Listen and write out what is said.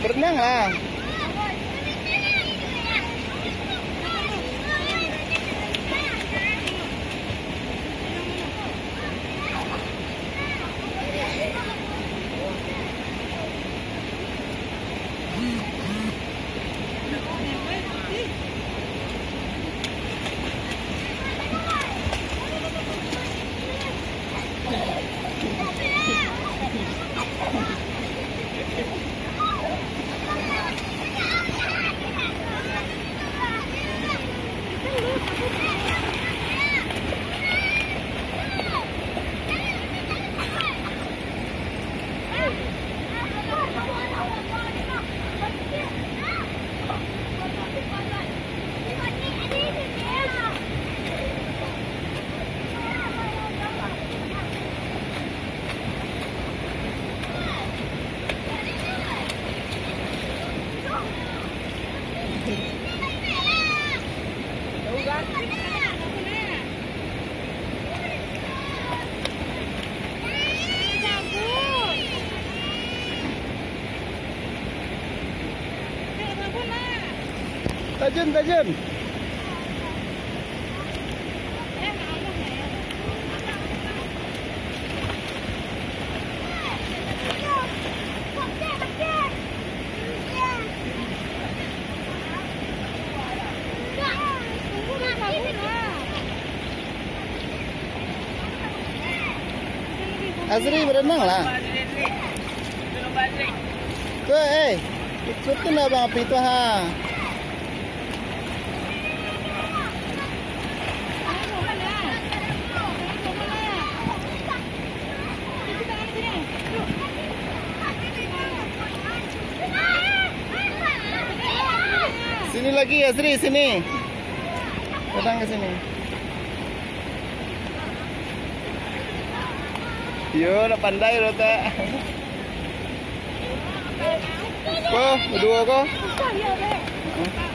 Berenang lah. Tajam, tajam. Azri berenang lah. Tuh, ikutin lah bang api itu ha. Sini lagi Azri, sini. Datang ke sini. Yo, nak pandai lo tak? Kau berdua kau?